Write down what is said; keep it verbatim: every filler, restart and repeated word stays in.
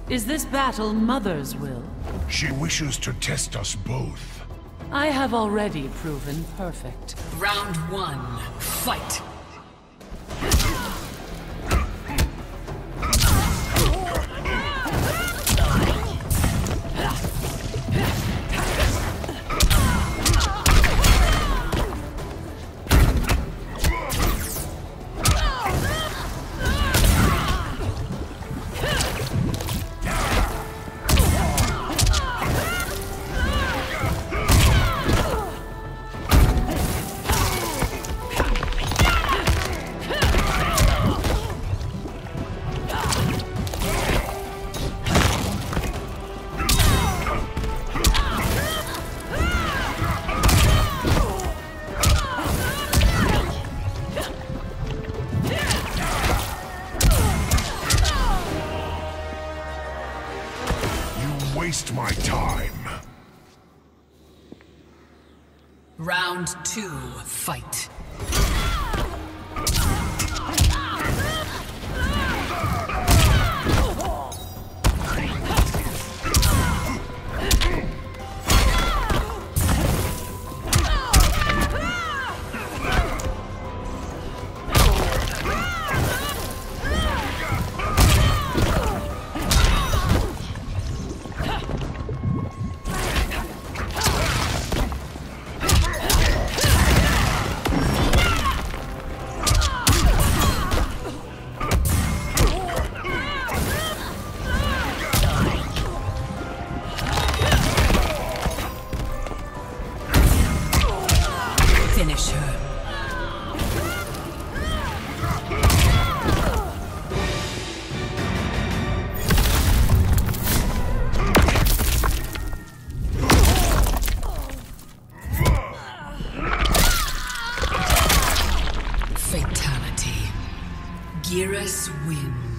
Is this battle Mother's will? She wishes to test us both. I have already proven perfect. Round one, fight! Waste my time. Round two, fight. Finish her. Fatality. Geras wins.